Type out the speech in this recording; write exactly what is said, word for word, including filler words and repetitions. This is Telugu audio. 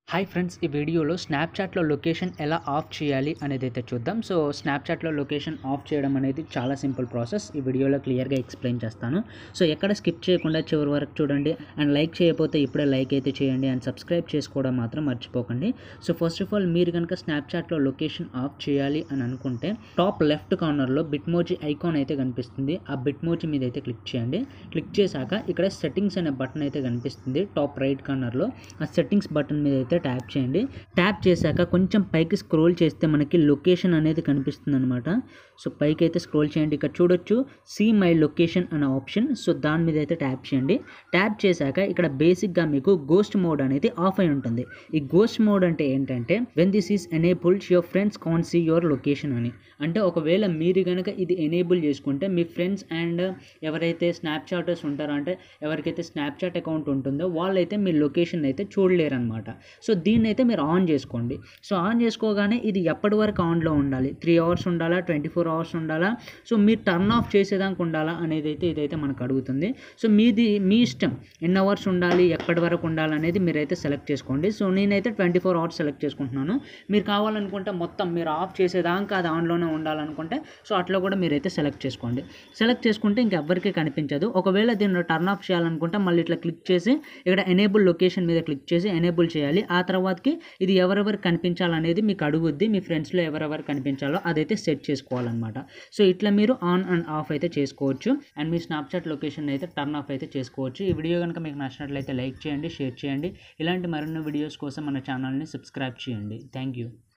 హాయ్ ఫ్రెండ్స్, ఈ వీడియోలో స్నాప్చాట్లో లొకేషన్ ఎలా ఆఫ్ చేయాలి అనేది అయితే చూద్దాం. సో స్నాప్చాట్లో లొకేషన్ ఆఫ్ చేయడం అనేది చాలా సింపుల్ ప్రాసెస్. ఈ వీడియోలో క్లియర్గా ఎక్స్ప్లెయిన్ చేస్తాను. సో ఎక్కడ స్కిప్ చేయకుండా చివరి వరకు చూడండి. అండ్ లైక్ చేయకపోతే ఇప్పుడే లైక్ అయితే చేయండి. అండ్ సబ్స్క్రైబ్ చేసుకోవడం మాత్రం మర్చిపోకండి. సో ఫస్ట్ ఆఫ్ ఆల్ మీరు కనుక స్నాప్చాట్లో లొకేషన్ ఆఫ్ చేయాలి అని అనుకుంటే టాప్ లెఫ్ట్ కార్నర్లో బిట్మోజీ ఐకాన్ అయితే కనిపిస్తుంది. ఆ బిట్మోజీ మీద అయితే క్లిక్ చేయండి. క్లిక్ చేశాక ఇక్కడ సెట్టింగ్స్ అనే బటన్ అయితే కనిపిస్తుంది టాప్ రైట్ కార్నర్లో. ఆ సెట్టింగ్స్ బటన్ మీద అయితే ట్యాప్ చేయండి. ట్యాప్ చేశాక కొంచెం పైకి స్క్రోల్ చేస్తే మనకి లొకేషన్ అనేది కనిపిస్తుంది అనమాట. సో పైకి అయితే స్క్రోల్ చేయండి. ఇక్కడ చూడొచ్చు సీ మై లొకేషన్ అనే ఆప్షన్. సో దాని మీద అయితే ట్యాప్ చేయండి. ట్యాప్ చేశాక ఇక్కడ బేసిక్గా మీకు గోస్ట్ మోడ్ అనేది ఆఫ్ అయి ఉంటుంది. ఈ గోస్ట్ మోడ్ అంటే ఏంటంటే when this is enabled your friends can see your location అని. అంటే ఒకవేళ మీరు కనుక ఇది ఎనేబుల్ చేసుకుంటే మీ ఫ్రెండ్స్ అండ్ ఎవరైతే స్నాప్చాటర్స్ ఉంటారో, అంటే ఎవరికైతే స్నాప్చాట్ అకౌంట్ ఉంటుందో వాళ్ళైతే మీ లొకేషన్ అయితే చూడలేరు అనమాట. సో దీన్ని అయితే మీరు ఆన్ చేసుకోండి. సో ఆన్ చేసుకోగానే ఇది ఎప్పటి వరకు ఆన్లో ఉండాలి, త్రీ అవర్స్ ఉండాలా, ట్వంటీ ఫోర్ అవర్స్ ఉండాలా, సో మీరు టర్న్ ఆఫ్ చేసేదానికి ఉండాలా అనేది అయితే ఇదైతే మనకు అడుగుతుంది. సో మీది మీ ఇష్టం, ఎన్ని అవర్స్ ఉండాలి, ఎప్పటి వరకు ఉండాలి అనేది మీరైతే సెలెక్ట్ చేసుకోండి. సో నేనైతే ట్వంటీ ఫోర్ అవర్స్ సెలెక్ట్ చేసుకుంటున్నాను. మీరు కావాలనుకుంటే మొత్తం మీరు ఆఫ్ చేసేదాకా అది ఆన్లోనే ఉండాలనుకుంటే సో అట్లా కూడా మీరైతే సెలెక్ట్ చేసుకోండి. సెలెక్ట్ చేసుకుంటే ఇంకెవ్వరికీ కనిపించదు. ఒకవేళ దీన్ని టర్న్ ఆఫ్ చేయాలనుకుంటే మళ్ళీ ఇట్లా క్లిక్ చేసి ఇక్కడ ఎనేబుల్ లొకేషన్ మీద క్లిక్ చేసి ఎనేబుల్ చేయాలి. ఆ తర్వాతకి ఇది ఎవరెవరు కనిపించాలనేది మీకు అడుగుద్ది. మీ ఫ్రెండ్స్లో ఎవరెవరు కనిపించాలో అదైతే సెట్ చేసుకోవాలన్నమాట. సో ఇట్లా మీరు ఆన్ అండ్ ఆఫ్ అయితే చేసుకోవచ్చు. అండ్ మీ స్నాప్చాట్ లొకేషన్ అయితే టర్న్ ఆఫ్ అయితే చేసుకోవచ్చు. ఈ వీడియో కనుక మీకు నచ్చినట్లయితే లైక్ చేయండి, షేర్ చేయండి. ఇలాంటి మరిన్ని వీడియోస్ కోసం మన ఛానల్ని సబ్స్క్రైబ్ చేయండి. Thank you.